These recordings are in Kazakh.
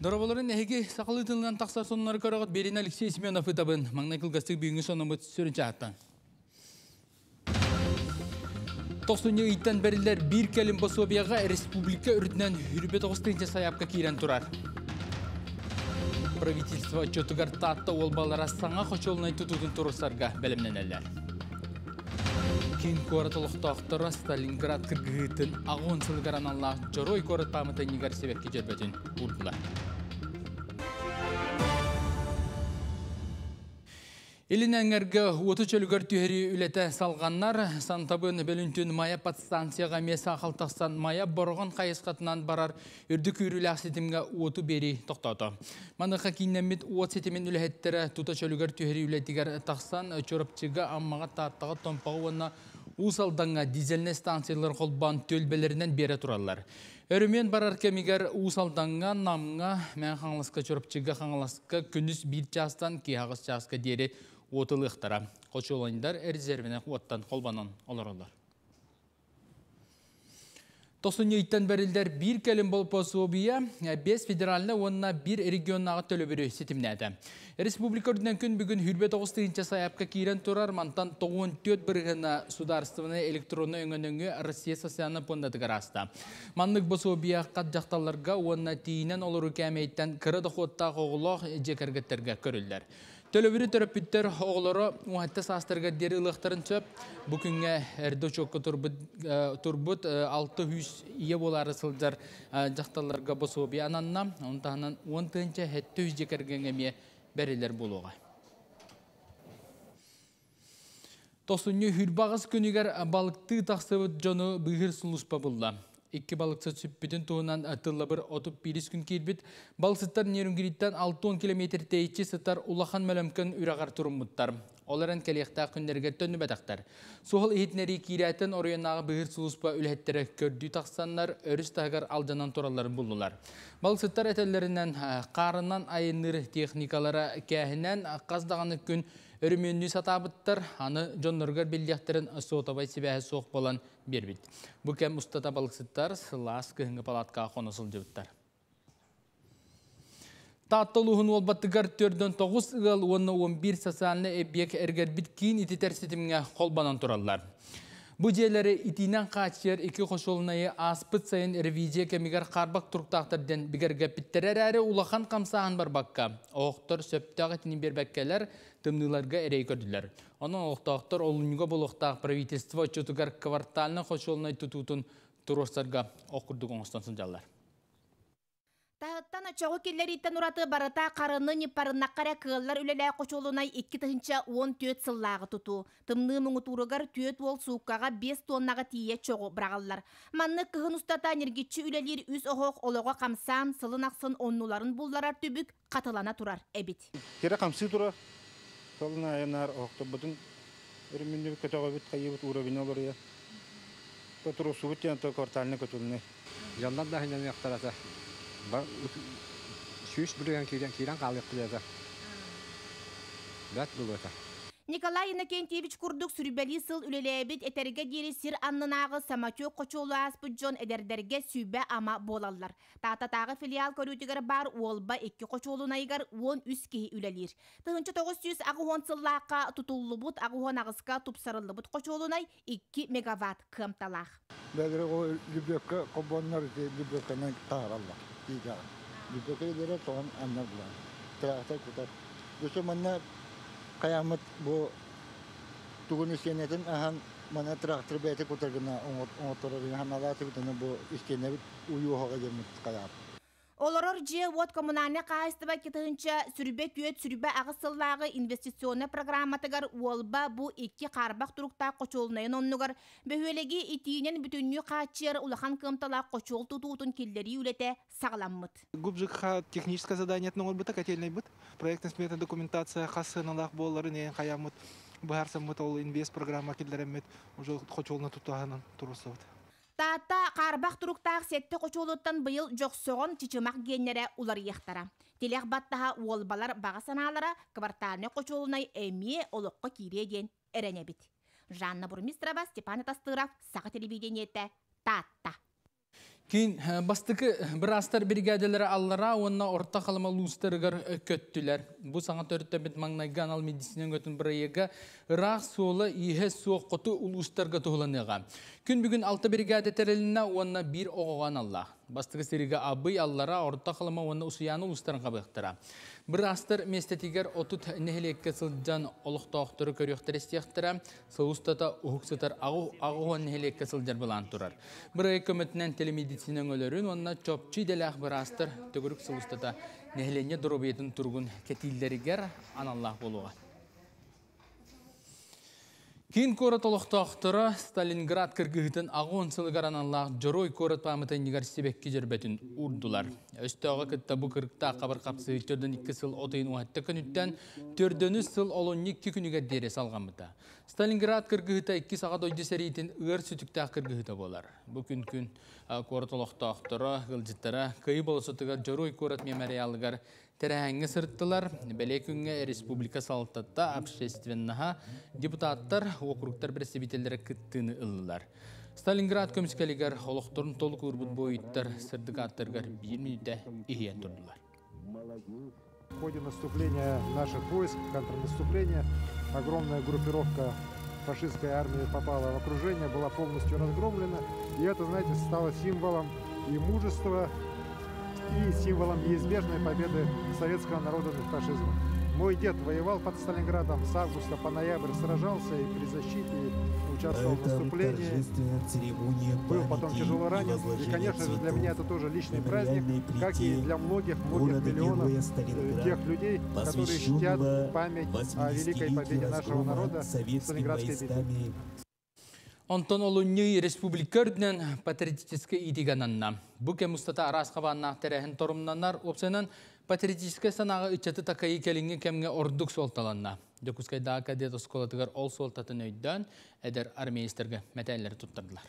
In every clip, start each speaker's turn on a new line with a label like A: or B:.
A: Дораболарын әйге сақылы тылынан тақсар сонлары көріғыт Берин Алексей Семенов ұтабын маңнай кылғастық бүйіңі сонымыт сөрін чағаттан. Тоқсыны үйттен бәрілер бір кәлім бособияға республика үрдінен үрбет оғыстыңча саяпқа кейрен тұрар. Правительство отчетыгар татты олбалара саңа қочолынай тұтудың тұрысарға бәлімнен әлер. Кен қоратылықтақтыра Сталинград кіргіғытын ағуын сылғаран Аллах жорой қорат памытын негар себерке жербетін ұрдылар. Елін әңгергі оты чөлігір түйері үлеті салғаннар, сантабын бөлінтін мая подстанцияға меса қалтақсан мая борған қайысқатынан барар үрді күйрілі ақсетімге оты бері тоқтауды. Маныққа кейіннемет от сетімен үлеттері тұта чөлігір түйері үлетігер тақсан чөріпчігі аммаға таттығы томпағы онына ұсалданға дизельне станциялар қолбан төлбелерінен бері тұралар. Өрімен барар кемігер ұсалданға намға мән қаңласқа чөріпчігі қаңласқа күніс бір частан кейағыз частқа дері отылықтара. Қочолайындар әрзервіне оттан қолбанан оларылар. Тосын еттен бәрілдер бір кәлім бол пособия 5 федералына онына бір регионнаға төлі сетімнәді. Республика үрдінен күн бүгін хүрбет 9-інші саяпқа кейрен тұрар мантан 94 біргіна сударыстывыны электронны өңініңі Россия сосияны пондадығыр аста. Манлық пособия қат жақталарға онына тейінен олыру кәмейттен кірі доходта қоғылық жекергеттерге көрілдер. Төлөбірі төрөппіттер оғылары уәтті састырға дері ұлықтарын сөп, бүкінге әрді чоққы турбут 600 ие болары сылдар жақталарға бособі ананна, онтағынан 10-тінші әтті жекергенге бәрілер болуға. Тосынны хүрбағыз күнігер балықты тақсывыт жоны бұғыр сұлыспа бұлла. Екі балықсы сүппітін туынан атылы бір отып біріс күн кейбіт, балықсыттар нерінгіріттен 6-10 км тейчі сыттар улахан мәлімкін үрағар тұрымыттар. Оларын кәліқта күндерге төнні бәтақтар. Соғыл ехетнері кейрәтін орыянағы бұғыр сұлыспа үләттері көрді тақсанлар, өріс тағығар алжанан тұраларын бұлдылар. Балықсыттар әтелерінен қарынан айыныр техникалары кәхінен қаздағаны күн өріменні сатабыттар, аны жонларғар белдяқтарын соғытабай себәхі соқ болан бербейд. Бұл кәм ұстата балықсыттар сылас күйінгі палатқа қонысыл жөбіттар. Таттылуғын олбаттығар 4-9 ұғыл 10-11 сасалыны әбек әргер біткейін ити тәрсетімге қолбанан тұралар. Бұл жерлері итинен қачер 2 қошолынайы аспыт сайын ревизия кәмігер қарбақ тұрқтақтырден бігерге біттірер әрі улахан қамсаған бар баққа. Оқтыр сөптағы тінен бербәккелер тымныларға әрей көрділер. Оның оқтақтыр олынға болуқтақ правительство отчетығар кварталының қошолынай тұтутын тұростарға оқырдық оңыстан сынжалар.
B: Тағыттан чоғы келлеріттен ұраты барыта қарыны непарыннаққара кығылар үлелі қочолунай 2-14 сыллағы тұту. Тымны мұңытурығар 4 ол суыққаға 5 тоннаға тие чоғы бірағалар. Манны кығын ұстата нергетші үлелер үз оғық олығы қамсан, сылын ақсын оннуларын бұлларар түбік қатылана тұрар әбет.
C: Кері қамсы тұра, солын айынар оқты бұдың өрімінде көтіға бүт қайыбыт ұрабын олар е. Көтіру суыт янты кварталыны көтіліне.
D: Жандан да хинен яқтараса. Шүйіш бүрген кейрен қалып қылады. Бәт бұл өті.
B: Николай Иннокентьевич күрдік сүрбәлі сыл үлелебет әтерге дері сир аннынағы самачу қочолу аспыт жон әдердерге сүйбә ама болалар. Тағы филиал көрітігер бар олба 2 қочолунайгар 10 үс кейі үлелер. Тығынчы 900 ағуон сыллаққа тұтулы бұд, ағуон ағысқа тұпсарылы бұд қочолунай 2 мегаватт қымталақ.
E: Бәдірі о любекке қобонлар любеккенен тағаралла. Любекке тоған әмнар бұлан. Трақтар күтар. Көші манна қаямыт бұл тұғын істенетін әхан мана трактор бәйті күтарғына оңғыттырығын хамалаты бітіні бұл істене біт ұйуғаға жеміт қаяп.
B: Олорор же вот коммунальный кайстыба кетігінші сүрбе түйет сүрбе ағысыллағы инвестиционный программатыгар олба бұ 2 қарбақ тұрықта қочолынайын оннығар бөхелеге итиінен бүтінні қачер улахан кымтала қочол тұтуытын келдері үлете сағаламмыд.
F: ГУБЖК техническое задание етінің олбыта кәтеліней бұд. Проектный сметна документация қасыналақ боларын ең қаямыд. Бұғарсамыд ол инвест программа келдеремет уже қочолына тұтуағынан тұрысы бұд.
B: Тата қарбақ тұрықтақ сетті қочолуттан бұйыл жоқсоғын чичымақ геннері улар ектара. Телеқ баттаға олбалар баға саналары кварталны қочолунай әме олыққа кейреден әрәне бит. Жанна Бурмистрова, Степан Тастыров, Саға телевидениеті, Тата.
A: Кин бастыкы брастар бригаделері аллара, онна орта қалыма лустарыгар көттілер. Бұ саңа төртті бет маңнайган ал медицинен көтін бірайыға рақ солы ihe соқ қоты улустарға тұғыланыға. Күн бүгін 6 бригада тәреліна онна бір оғыған алла. Бастығы серігі абый аллара орта қалыма онна усияны улустарын қабықтыра. Брастар местетигер отут нехелекке сылджан олықтауқтыры көріқтер істияқтыра, сылустата ұхықсытар ағуған нехелекке сылджар бұлан тұрар. Бірай көмітінен телемедицинен өлерін, онна чопчи делях брастар төгірік сылустата нехелене дұробетін тұрғын кетиллерігер аналлах болуға. Кейін көрет олықтауқтыры Сталинград кіргігітін ағуын сылғаран Аллах жорой көрет памытын негар себекке жербетін ұрдылар. Өстіға күтті бұ кірікті қабыр қапсы түрдің 2 сыл отайын уатты күніттен түрдіні сыл олон 2 күніге дере салған бұта. Сталинград кіргігіті 2 сағат ойды сәрейетін ұғыр сүтікті кіргігіті болар. Бұ күн көрет олықтауқтыры ғылжыттары күйі болысытығар жорой көрет мемориалығар Терәңгі сұрттылар, бәлекүнге республика салтатта общественнаға депутаттар, округтар представителері күттіні ұлылар. Сталинград көміскелігер олықтырын толық ұрбыт бойыттар, сырдықаттырғар 1 минуте ихиен тұрдылар.
G: В ходе наступления наших войск, контрнаступления, огромная группировка фашистской армии попала в окружение, была полностью разгромлена. И это, знаете, стало символом и мужества, и символом неизбежной победы советского народа над фашизмом. Мой дед воевал под Сталинградом с августа по ноябрь, сражался и при защите, и участвовал в наступлении. Был потом тяжело ранен. И, конечно же, для меня это тоже личный праздник, как и для многих миллионов тех людей, которые чтят память о великой победе нашего народа в Сталинградской битве.
A: Онтон олуңнүй республикөрдінен патриотическе идигананна. Бұке мұстата арас қабаннақ тәрәхін торумнанар, опсынан патриотическе санағы үтчеті тақайы келіңе кемге ордық солталанна. Декускайдағы кадет осколатығар ол солтатын өйден әдер армейстерге мәтәлері тұттырдылар.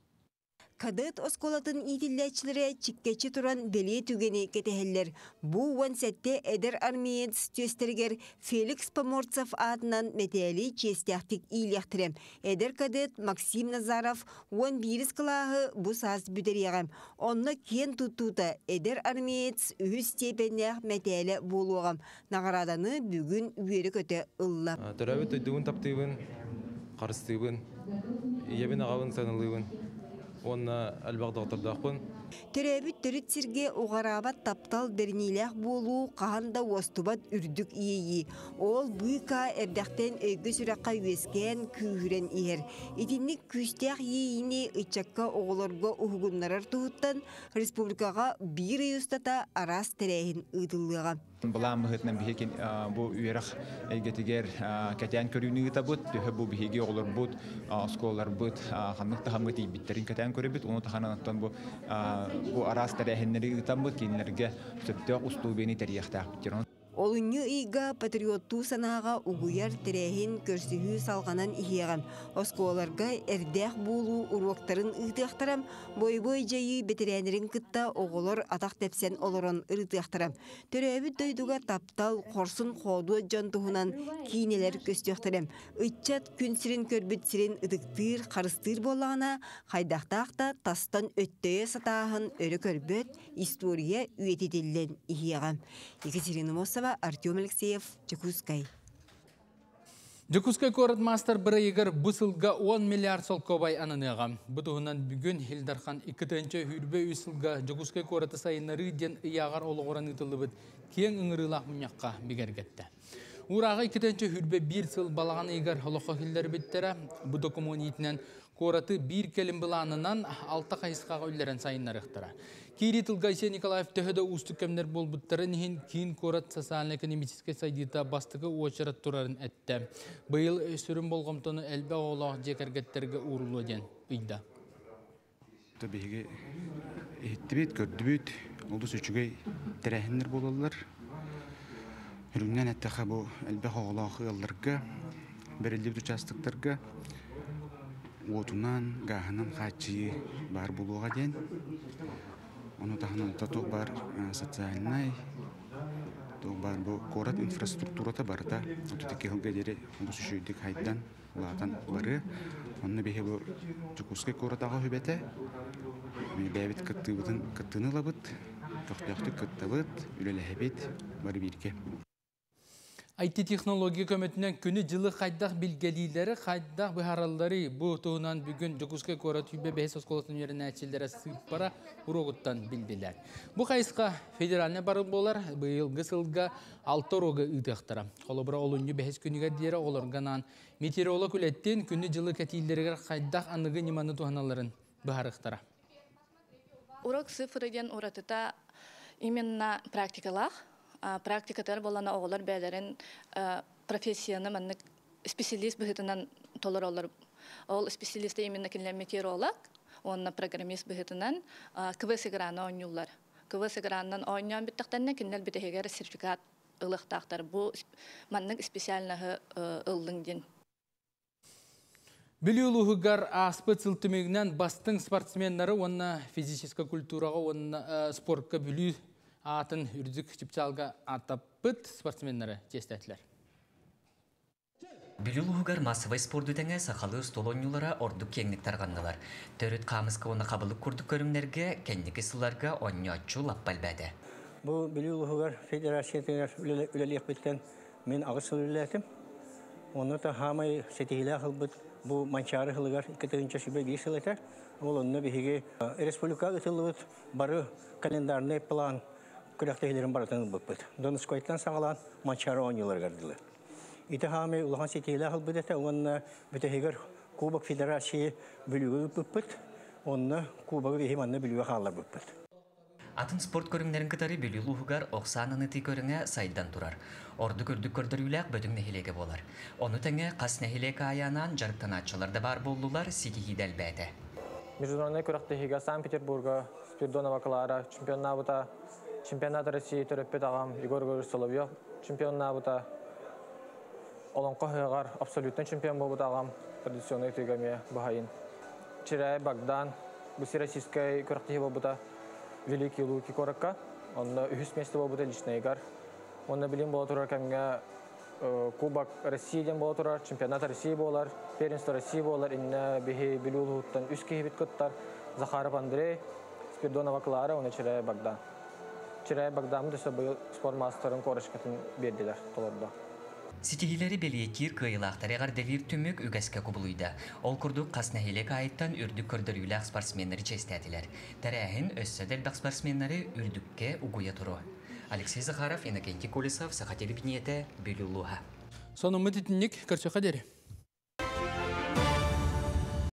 H: Кадет осколатын итилләчләре чиккечи туран беле түгене кетәһелләр. Бу вансәтте эдер армиец төстергер Феликс Поморцев атынан мәтәли честяхтик иләхтирем. Эдер кадет Максим Назаров 11 клаһы бу саз бүдәрегәм. Онны кен тутута эдер армиец үз степеннәх мәтәле булугам. Награданы бүген үере көтә ылла.
I: Төрәбет өйдүн таптыбын, карыстыбын, ябын агавын санылыбын. Онна албагдактырдакпын.
H: Төрәбит төрүтсирге угарабат таптал дернилях болу каханда остубат үрдүк ии. Ол буйка эрдәктен өйгө сүрәккә үескен күйрен иер. Итинник күстәк иини ычакка оголорго угуннарар туттан республикага бир юстата арас терәһин ыдылыга.
J: Булам мөхетнән бихекен бу үерах әйгәтигәр кәтән көрүнү табут, бу бихеге оголор бут, сколлар бут, ханнык тахамгыти биттерин кәтән көрөбүт, уну таханаттан бу арас тәрәһеннәре табут кинләргә сөптә устубени тәрихтә битерон.
H: Олуңы ига патриотту санаға угуяр тірәхін көрсігі салғанан ихиягам. Осколарға әрдәқ болу уруақтарын ұйтықтарам, бой-бой жайы бетерәнерін кытта оғылыр атақ тәпсен олырын ұйтықтарам. Төрәбіт дөйдуға таптал қорсын қоду жантуғынан кейнелер көстіқтарам. Үтчат күнсірін көрбітсірін ұдықтыр, қарыстыр болағына қайдақтақта тастан өттөйе сатағын өрі көрбіт история үйететелден ихиягам. Екатерина Мосова, Артем Алексеев, Чекускай.
A: Чекускай корот мастер бірайығыр бұсылға 10 миллиард сол кобай аныныға. Бұтығынан бүгін Хилдархан 2-тінші хүрбе үсілға Чекускай короты сайынары ден ұяғар олығыран ұтылы бұд кен ұңырылақ мұнаққа бігергетті. Урағы 2-тінші хүрбе 1 сыл балаған ұйғар олыққа Хилдар біттері бұ документінен короты 1 келім бұланынан 6 қайысқаға үлдерін сайынарықтыра. Кири Тылгайсе Николаев төхеді ұстық кәмдер бол бұттары нехен кейін корат социально-экономический сайдита бастығы очырат тұрарын әтті. Бұйыл сүрін болғымтыны әлбә олақ жекергеттерге ұрылу ден ұйда.
K: Табиғи еттібет, көрдібет, олды сөчіге тәрәхіндер болалар. Үріңнен әттіға бұл әлбә олақ ұялларға, бірілдеп участықтарға, отунан, ғағынан қачы бар болуға ден. Оны тахынан татук бар социальный Бар бу город инфраструктурата барта. Отутеки хылга дере бусушуйдик хайдан улатан бары. Онны бихе бу Жукускай городага хөбете. Бәбит кыттыны лабыт. Тохтяхты кыттабыт, үлелехебит бары бирке.
A: IT технология көмөтүнөн күнү жылы хайдах билгелилери, хайдах быхараллары бу туунан бүгүн Жукускай город үйбе бехес осколотун жерине ачилдere сыппара урогуттан билдилер. Бу кайыска федеральный бары болар, быйылгы сылга 6 рога ыдыктара. Колобура олунju бехес күнүгө дире олорганан метеоролог үлеттен күнү жылы катилдерге хайдах аныгы ниманы туаналарын быхарыктара.
L: Урок цифрыден уратыта именно практикалах. Практикатар болана оғылар бәлерін профессияны маннык специалист бұхытынан толар олар. Ол специалисты именно кенлер метеоролог, онна программист бұхытынан КВС граны ойнулар. КВС гранынан ойнуан біттақтарына кенлер бітігер сертификат ылықтақтар. Бұл маннык специальнағы ылдыңден.
A: Билиулугар аспыт сылтымегінен бастың спортсменлары онна физическа культураға, онна спортқа билүү атын үрдік чипчалға атаппыт спортсменлары жестәтілер.
M: Билиулугар массовай спорт өтеңе сақалы стол ойнулара ордық кеңлік тарғандылар. Төріт қамысқа оны қабылық күрдік көрімлерге, кәндікі сыларға ойнуатчу лаппал бәді.
N: Бұл Билиулугар федерациятыңар үлелек біттен мен ағысыл үлелетім. Оны да хамай сетейлі қылбыт. Бұл манчары қылығар 2-5 жыл етер. Ол онына бігеге республика ұтылыбыт бары календарный план күрәктәйләрен баратан быппыт. Донскойттан саңалан манчары ойнулар гардылар. Ите хами улахан сетейлі қылбыт еті, онына бітігер Кубок Федерации бүлігі быппыт, онына Кубок бейхиманны бүлігі қалар быппыт.
M: Атын спорт көрімлерін кітары Билиулугар оқсанын ыты көріңе сайдан тұрар. Орды көрдік көрдіріләк бөдің нәхилеге болар. Оны тәңе қас нәхилеге аянан жарықтан атшыларды бар болулар сетихи дәлбәді.
O: Международный көріқтіхіге Санкт-Петербурга, Спиридонова Клара, чемпионат России төрөппет ағам Егор Георгиевич Соловьев, чемпионнабыта Олонқо хыгар абсолютный чемпион болбыт ағам традиционный тыгаме Бахаин. Чирай Богдан, бұсы российской көріқтіхі болбыта Великий Луки Коракка, он үхіс месті болбыта личный игар. Онна білім бола тұрар кәмге Кубок Россияден бола тұрар, чемпионат России болар, первенство России болар, инна бихи Билиулугуттан үс кейбет көттар, Захаров Андрей, Спиридонова Клара, оны Чирай Богдан. Чирай Богдан дөсі бұл спорт мастерын корышқатын берділер толарда.
M: Сетихилери белиетир кыйлақтары ғарделер түмік үгәске күбілуйда. Ол күрдік қаснахилек айттан үрдік көрдірілік спортсменлері честәділер. Тәрәхін өссәдел бақ спортсменлері үрдікке ұғуя тұру. Алексей Захаров, Иннокентий Колесов, Саха телевидениеті, Билиулуга.
A: Соның мүдетінік көрсі қадері.